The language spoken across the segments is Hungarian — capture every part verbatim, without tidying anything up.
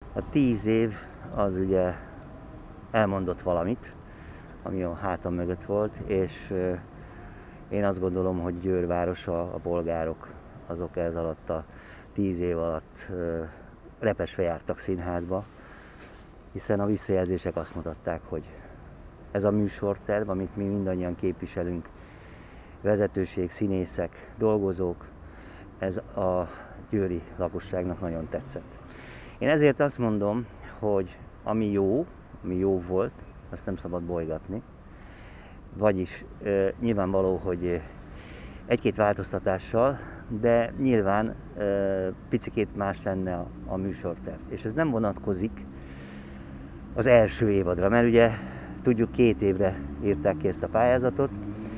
A tíz év az ugye elmondott valamit, ami a hátam mögött volt, és én azt gondolom, hogy Győr városa, a polgárok, azok ez alatt a tíz év alatt repesve jártak színházba, hiszen a visszajelzések azt mutatták, hogy ez a műsorterv, amit mi mindannyian képviselünk, vezetőség, színészek, dolgozók, ez a győri lakosságnak nagyon tetszett. Én ezért azt mondom, hogy ami jó, ami jó volt, azt nem szabad bolygatni. Vagyis e, nyilvánvaló, hogy egy-két változtatással, de nyilván e, picikét más lenne a, a műsorterv. És ez nem vonatkozik az első évadra, mert ugye tudjuk, két évre írták ki ezt a pályázatot,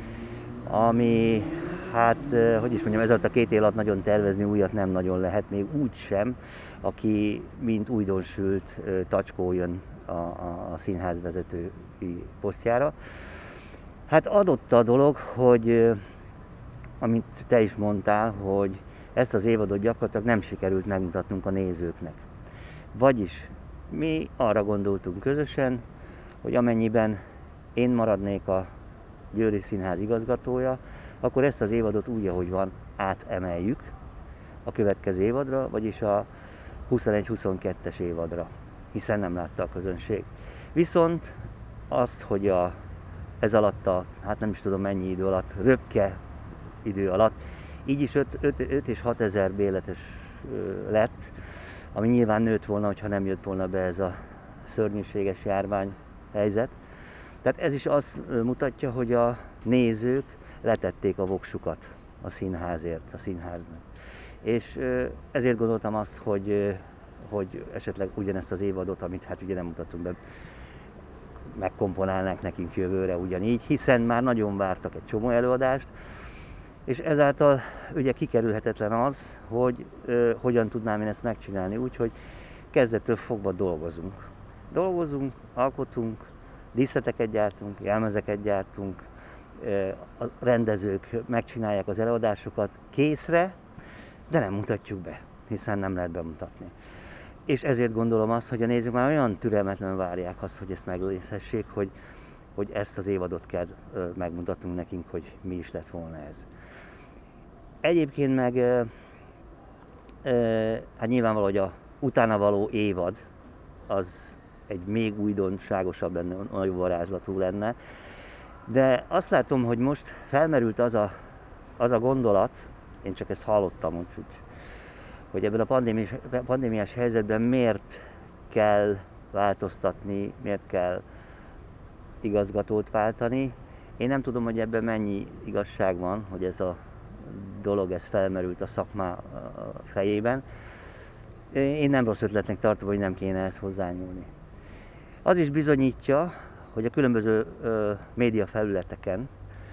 ami, hát, hogy is mondjam, ez alatt a két év alatt nagyon tervezni újat nem nagyon lehet, még úgy sem, aki mint újdonsült tacskó jön a, a, a színház vezetői posztjára. Hát adott a dolog, hogy, amit te is mondtál, hogy ezt az évadot gyakorlatilag nem sikerült megmutatnunk a nézőknek. Vagyis mi arra gondoltunk közösen, hogy amennyiben én maradnék a Győri Színház igazgatója, akkor ezt az évadot úgy, ahogy van, átemeljük a következő évadra, vagyis a huszonegy huszonkettes évadra, hiszen nem látta a közönség. Viszont azt, hogy a, ez alatt a, hát nem is tudom mennyi idő alatt, röpke idő alatt, így is öt és hat ezer béletes lett, ami nyilván nőtt volna, hogyha nem jött volna be ez a szörnyűséges járvány helyzet. Tehát ez is azt mutatja, hogy a nézők letették a voksukat a színházért, a színháznak. És ezért gondoltam azt, hogy, hogy esetleg ugyanezt az évadot, amit hát ugye nem mutattunk be, megkomponálnánk nekünk jövőre ugyanígy, hiszen már nagyon vártak egy csomó előadást, és ezáltal ugye kikerülhetetlen az, hogy ö, hogyan tudnám én ezt megcsinálni, úgyhogy kezdettől fogva dolgozunk. Dolgozunk, alkotunk, díszleteket gyártunk, jelmezeket gyártunk, ö, a rendezők megcsinálják az előadásokat készre, de nem mutatjuk be, hiszen nem lehet bemutatni. És ezért gondolom azt, hogy a nézők már olyan türelmetlenül várják azt, hogy ezt megnézhessék, hogy, hogy ezt az évadot kell ö, megmutatnunk nekünk, hogy mi is lett volna ez. Egyébként meg ö, ö, hát nyilvánvaló, hogy a utána való évad az egy még újdonságosabb lenne, nagyobb varázslatú lenne, de azt látom, hogy most felmerült az a, az a gondolat, én csak ezt hallottam, úgyhogy, hogy ebben a pandémiás, pandémiás helyzetben miért kell változtatni, miért kell igazgatót váltani. Én nem tudom, hogy ebben mennyi igazság van, hogy ez a dolog, ez felmerült a szakmá fejében. Én nem rossz ötletnek tartom, hogy nem kéne ezt hozzányúlni. Az is bizonyítja, hogy a különböző ö, média felületeken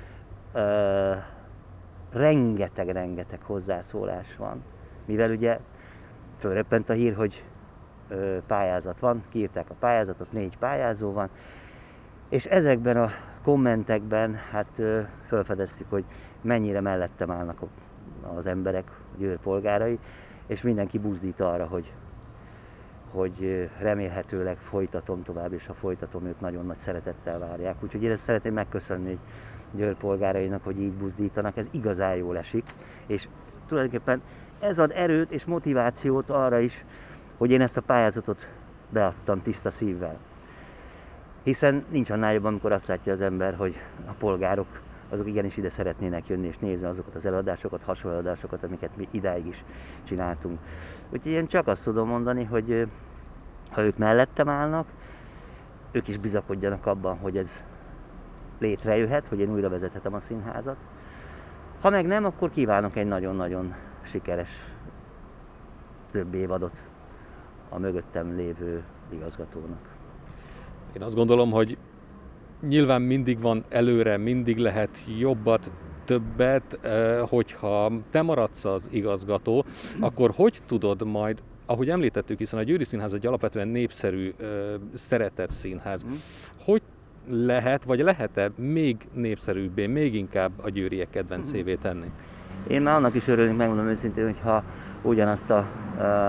rengeteg-rengeteg hozzászólás van, mivel ugye fölröppent a hír, hogy ö, pályázat van, kiírták a pályázatot, négy pályázó van, és ezekben a kommentekben hát ö, felfedeztük, hogy mennyire mellettem állnak az emberek, a Győr polgárai, és mindenki buzdít arra, hogy, hogy remélhetőleg folytatom tovább, és ha folytatom, ők nagyon nagy szeretettel várják. Úgyhogy én ezt szeretném megköszönni Győr polgárainak, hogy így buzdítanak, ez igazán jól esik, és tulajdonképpen ez ad erőt és motivációt arra is, hogy én ezt a pályázatot beadtam tiszta szívvel. Hiszen nincs annál jobb, amikor azt látja az ember, hogy a polgárok azok igenis ide szeretnének jönni és nézni azokat az eladásokat, hasonló eladásokat, amiket mi idáig is csináltunk. Úgyhogy én csak azt tudom mondani, hogy ha ők mellettem állnak, ők is bizakodjanak abban, hogy ez létrejöhet, hogy én újra vezethetem a színházat. Ha meg nem, akkor kívánok egy nagyon-nagyon sikeres több évadot a mögöttem lévő igazgatónak. Én azt gondolom, hogy nyilván mindig van előre, mindig lehet jobbat, többet, hogyha te maradsz az igazgató, akkor hogy tudod majd, ahogy említettük, hiszen a Győri Színház egy alapvetően népszerű, szeretett színház, hogy lehet, vagy lehet-e még népszerűbbé, még inkább a győriek kedvencévé tenni? Én már annak is örülnék, megmondom őszintén, hogyha ugyanazt a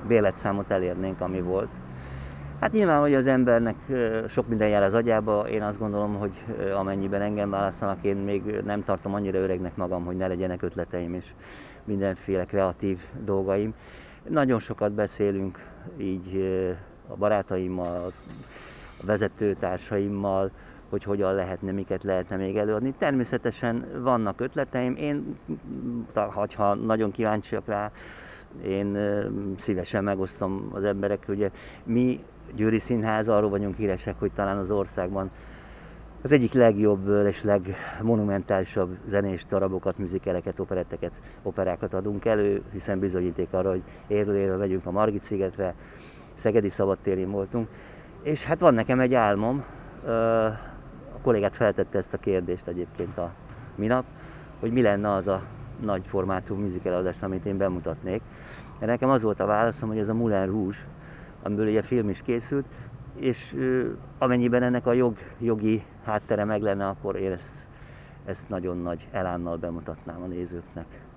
bérletszámot elérnénk, ami volt. Hát nyilván, hogy az embernek sok minden jár az agyába, én azt gondolom, hogy amennyiben engem választanak, én még nem tartom annyira öregnek magam, hogy ne legyenek ötleteim és mindenféle kreatív dolgaim. Nagyon sokat beszélünk így a barátaimmal, a vezetőtársaimmal, hogy hogyan lehetne, miket lehetne még előadni. Természetesen vannak ötleteim, én, ha nagyon kíváncsiak rá, én szívesen megosztom az emberek, ugye mi Győri Színház arról vagyunk híresek, hogy talán az országban az egyik legjobb és legmonumentálisabb zenés darabokat, műzikeleket, operetteket, operákat adunk elő, hiszen bizonyíték arra, hogy érről érről vegyünk a Margit-szigetre, Szegedi Szabadtérén voltunk. És hát van nekem egy álmom, a kollégát feltette ezt a kérdést egyébként a minap, hogy mi lenne az a nagy formátum musical adás, amit én bemutatnék. De nekem az volt a válaszom, hogy ez a Moulin Rouge, amiből ugye film is készült, és amennyiben ennek a jog, jogi háttere meg lenne, akkor én ezt, ezt nagyon nagy elánnal bemutatnám a nézőknek.